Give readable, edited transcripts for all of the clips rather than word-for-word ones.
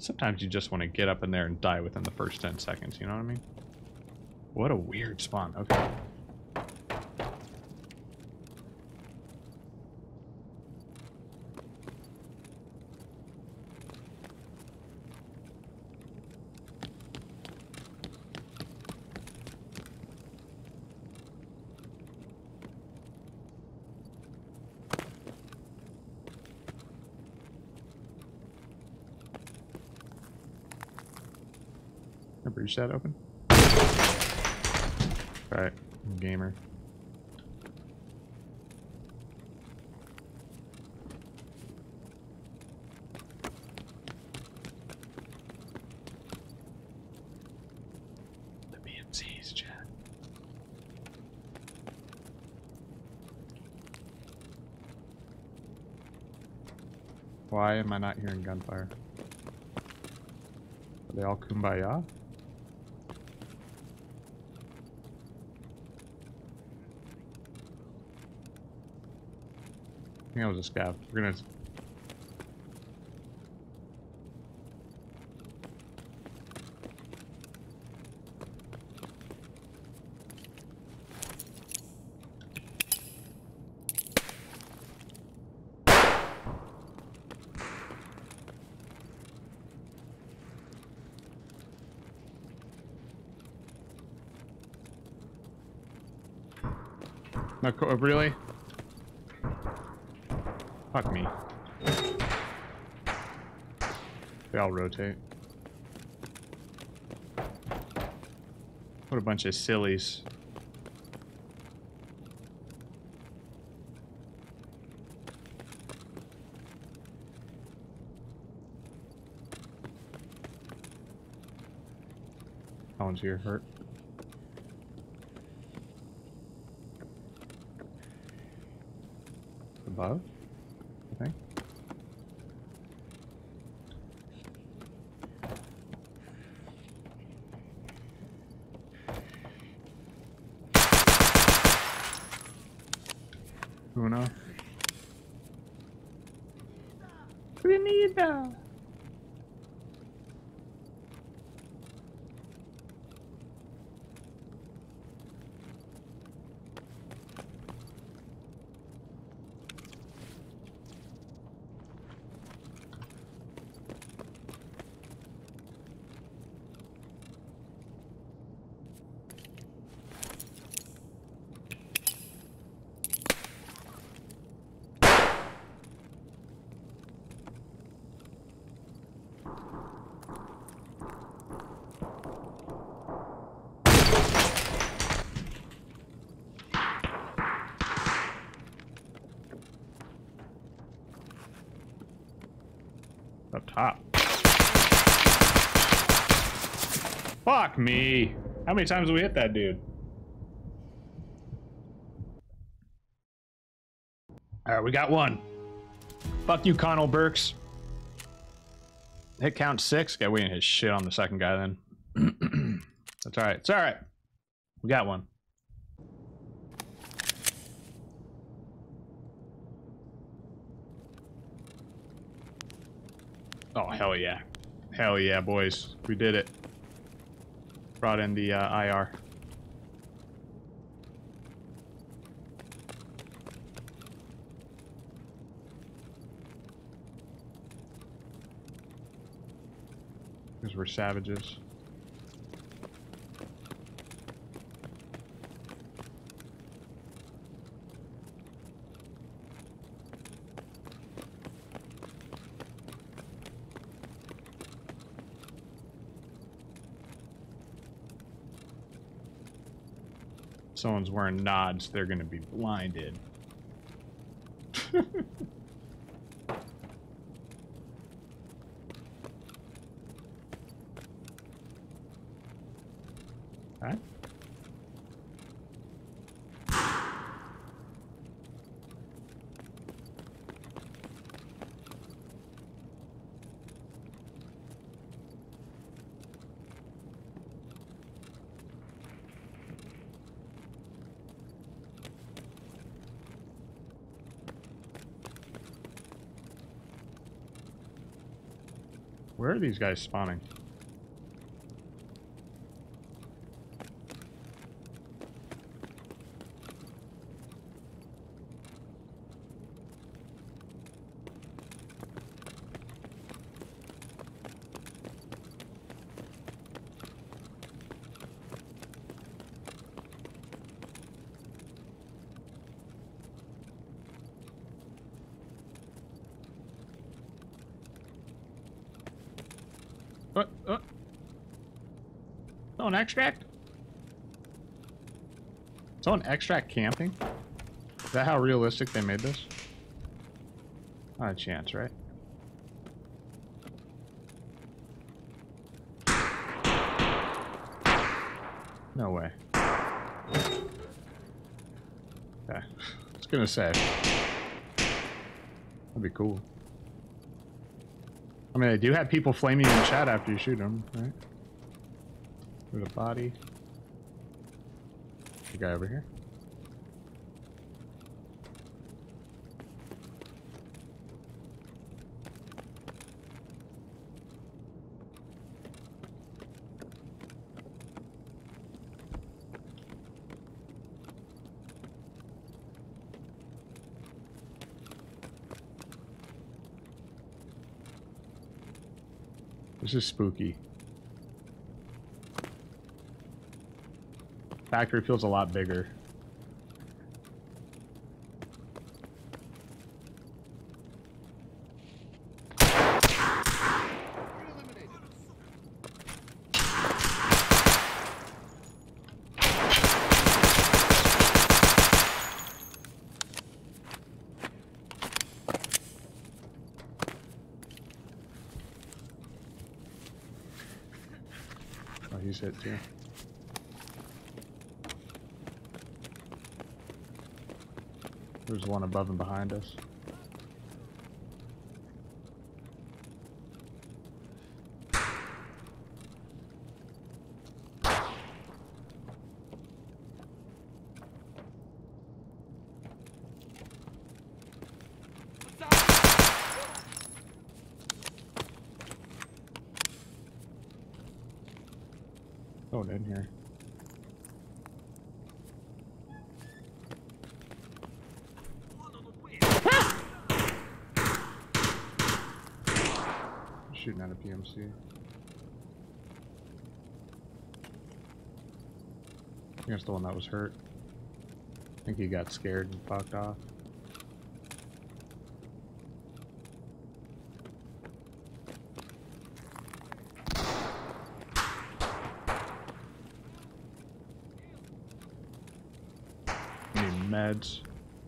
Sometimes you just want to get up in there and die within the first 10 seconds, you know what I mean? What a weird spawn. Okay. Breach that open. Alright, gamer. The BMCs, chat. Why am I not hearing gunfire? Are they all kumbaya? I think I was a scav. We're gonna... No, really? Fuck me. They all rotate. What a bunch of sillies. That one's here, hurt. Above? I think. Uno. Grenada! Up top. Fuck me. How many times have we hit that dude? Alright, we got one. Fuck you, Connell Burks. Hit count 6? Okay, we didn't hit shit on the second guy then. That's alright. It's alright. We got one. Oh, hell yeah. Hell yeah, boys. We did it. Brought in the IR. Because we're savages. Someone's wearing nods, they're gonna be blinded. Huh? Where are these guys spawning? Oh, an extract? So an extract camping? Is that how realistic they made this? Not a chance, right? No way. Okay. I was gonna say. That'd be cool. I mean, they do have people flaming in chat after you shoot them, right? There's a body. The guy over here. This is spooky. Factory feels a lot bigger. Oh, he's hit too. There's one above and behind us. Oh, in here. Shooting at a PMC. I think that's the one that was hurt. I think he got scared and fucked off. Need meds.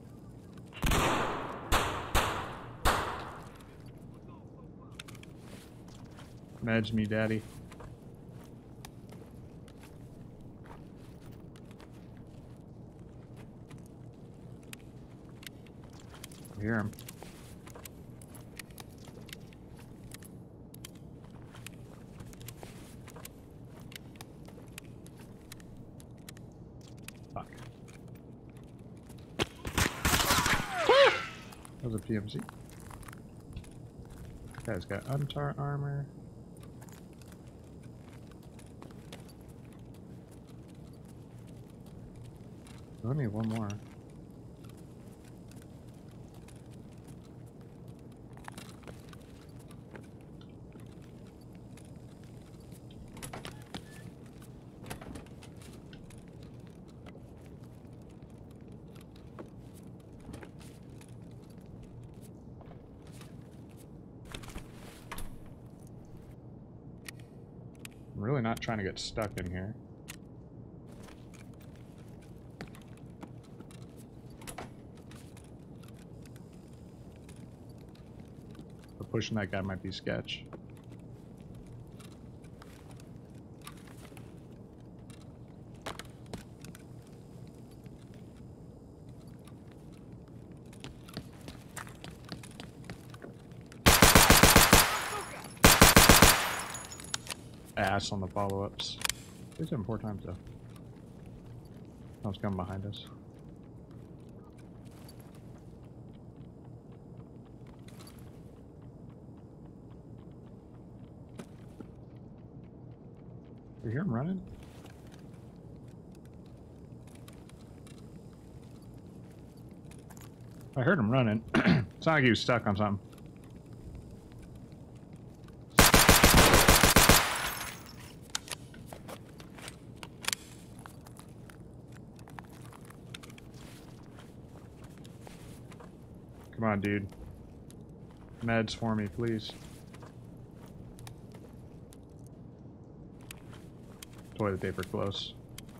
Meds me, daddy. I hear him. Fuck. That was a PMC. Guy's got untar armor. I need one more. I'm really not trying to get stuck in here. But pushing that guy might be sketch. Ass on the follow-ups. He's hitting 4 times though. Oh, it's coming behind us. You hear him running? I heard him running. It's not like he was stuck on something. Come on, dude. Meds for me, please. Toilet paper close.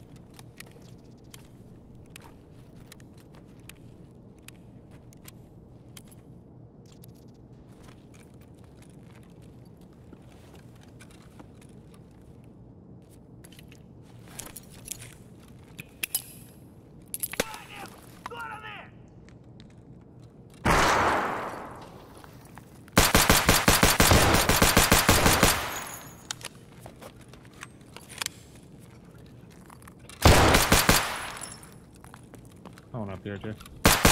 Going up here, too.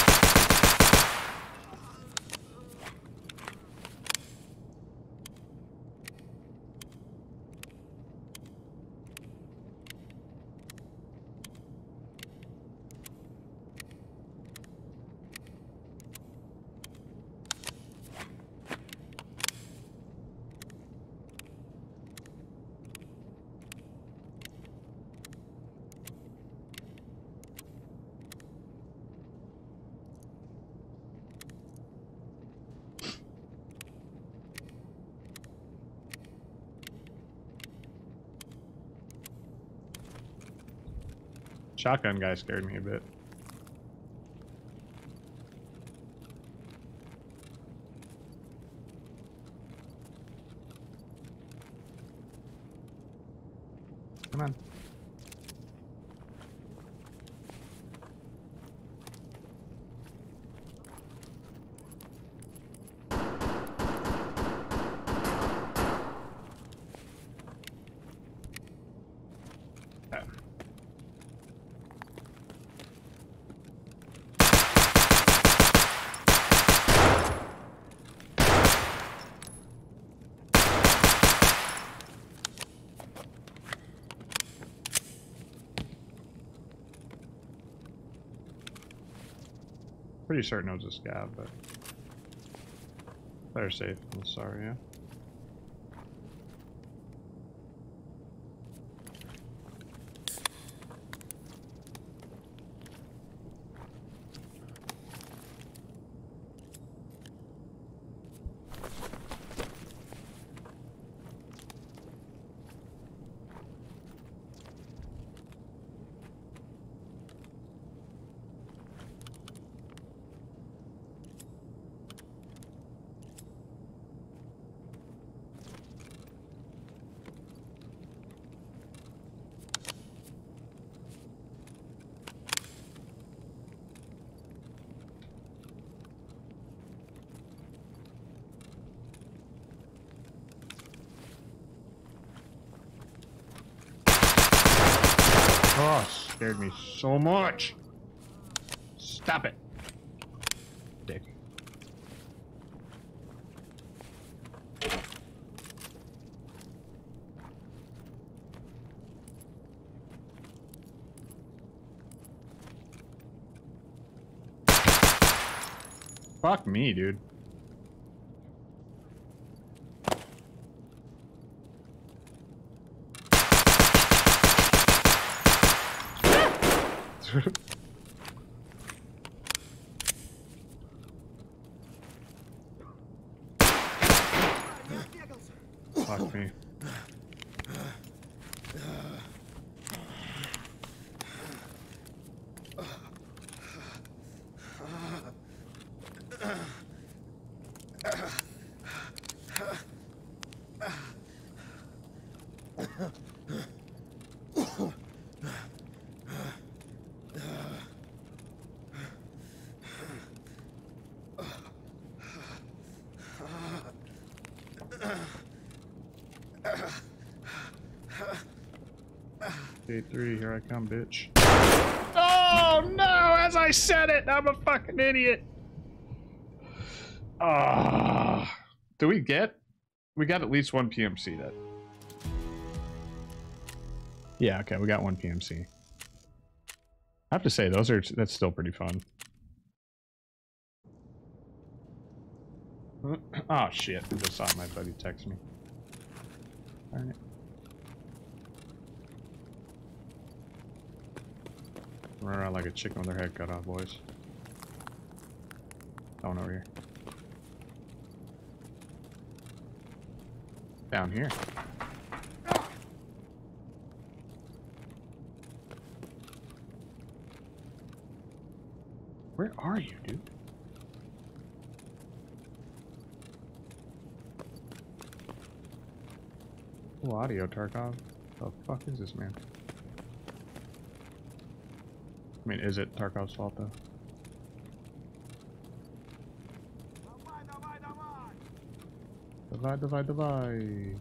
Shotgun guy scared me a bit. Come on. Pretty certain it was a scav, but better safe than sorry, yeah. Oh, scared me so much. Stop it. Dick. Fuck me, dude. Fuck me. Day 3, here I come, bitch. Oh no! As I said it, I'm a fucking idiot. Ah, do we get? We got at least one PMC that. Yeah, okay, we got one PMC. I have to say, that's still pretty fun. Oh shit, I just saw my buddy text me. Darn it. Run around like a chicken with their head cut off, boys. Going over here. Down here. Where are you, dude? Cool audio, Tarkov. The fuck is this, man? I mean, is it Tarkov's fault, though? Давай, давай.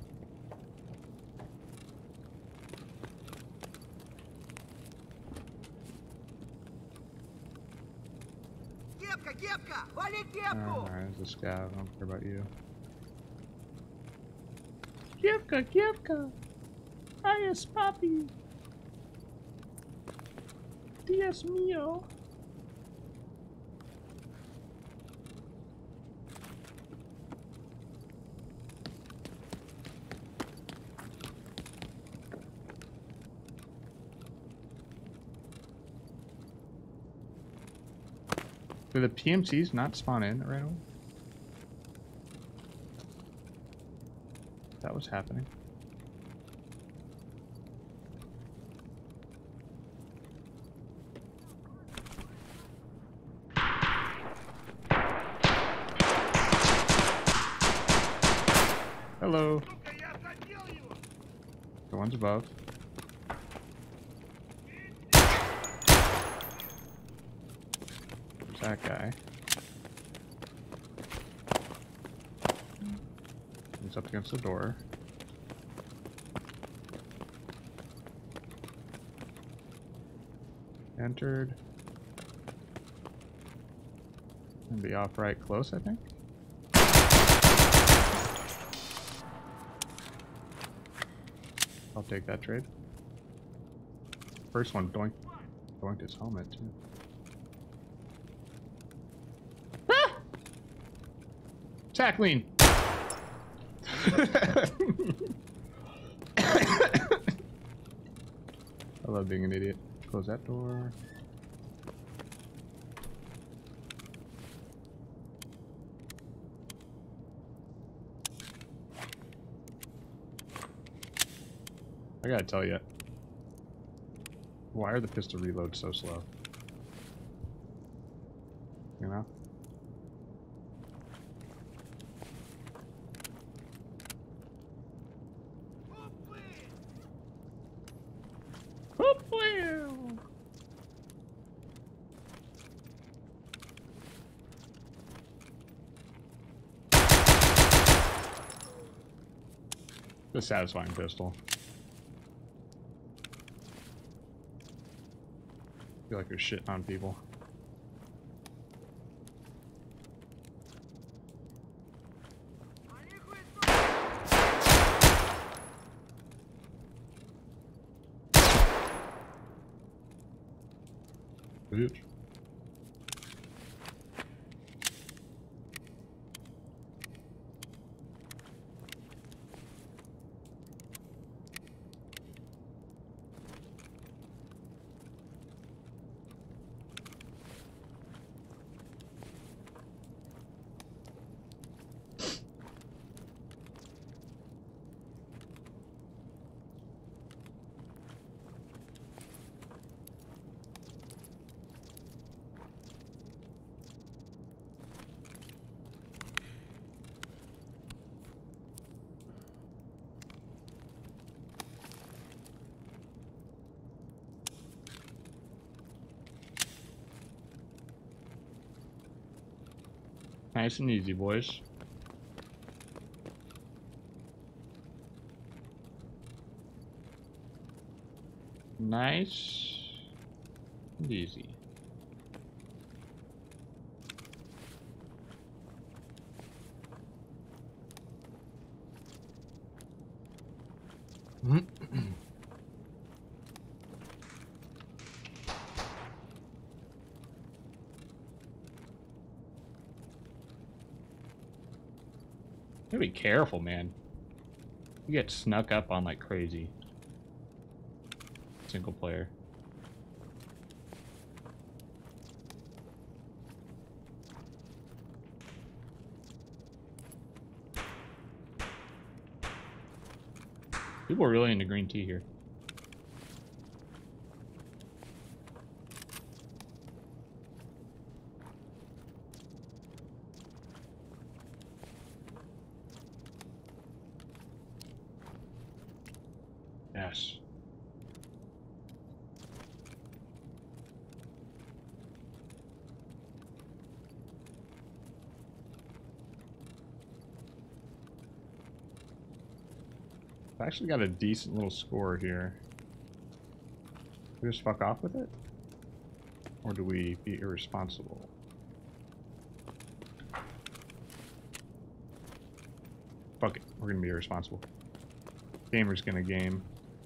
Alright, there's a scav. I don't care about you. Kevka. Ay, es papi. Dios mío. Do the PMCs not spawn in right away? That was happening. Hello. The one's above. There's that guy. He's up against the door. Entered. And be off right close, I think. I'll take that trade. First one doinked his helmet too. Ah! Tackling. I love being an idiot. Close that door. I gotta tell you, why are the pistol reloads so slow? You know? The satisfying pistol. I feel like you're shitting on people. Bitch. Nice and easy, boys. Nice and easy. be careful, man. You get snuck up on like crazy. Single player. People are really into green tea here. Yes. I actually got a decent little score here. Do we just fuck off with it? Or do we be irresponsible? Fuck it. We're gonna be irresponsible. Gamer's gonna game.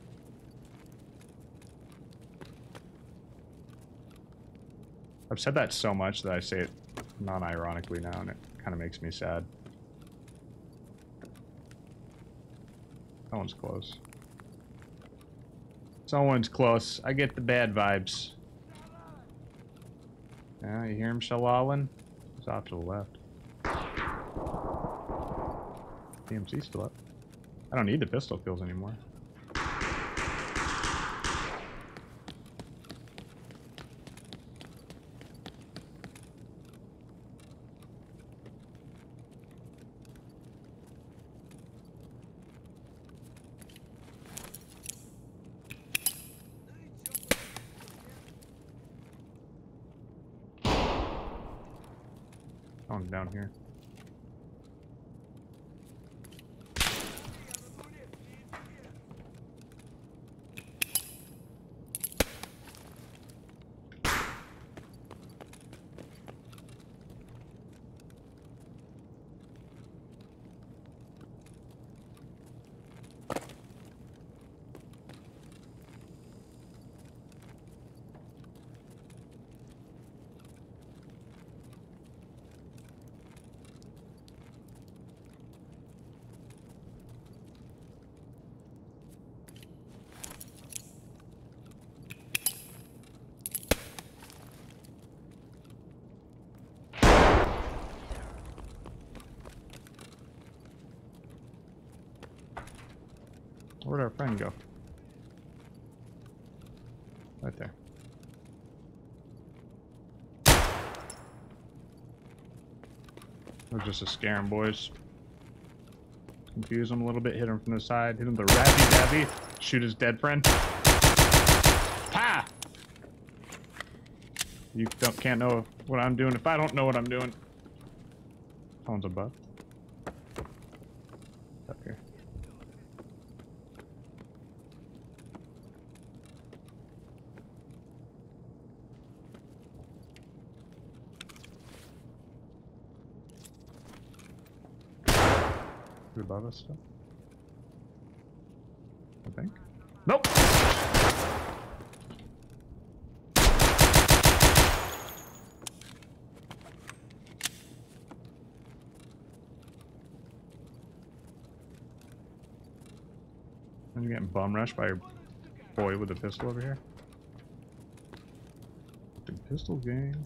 I've said that so much that I say it non-ironically now, and it kind of makes me sad. Someone's close. Someone's close. I get the bad vibes. Yeah, you hear him, Shalalin? He's off to the left. DMC's still up. I don't need the pistol kills anymore. Someone's down here. Where'd our friend go? Right there. We're just to scare him, boys. Confuse him a little bit, hit him from the side, hit him with the rabby-dabby, shoot his dead friend. Pa! You can't know what I'm doing if I don't know what I'm doing. Someone's above. Up here. Above us still? I think. Nope! And you're getting bum rushed by your boy with a pistol over here? The pistol gang.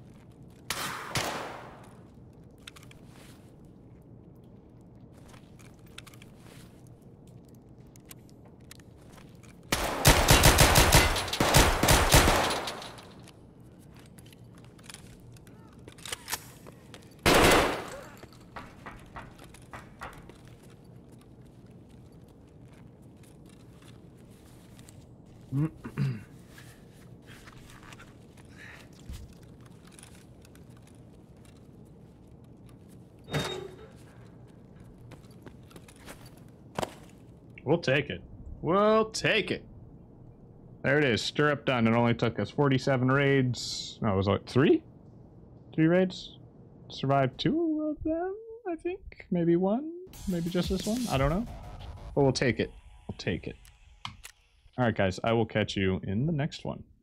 We'll take it. We'll take it. There it is. Stirrup done. It only took us 47 raids. No, it was like 3? 3 raids? Survived 2 of them, I think. Maybe 1. Maybe just this one. I don't know. But we'll take it. We'll take it. Alright, guys. I will catch you in the next one.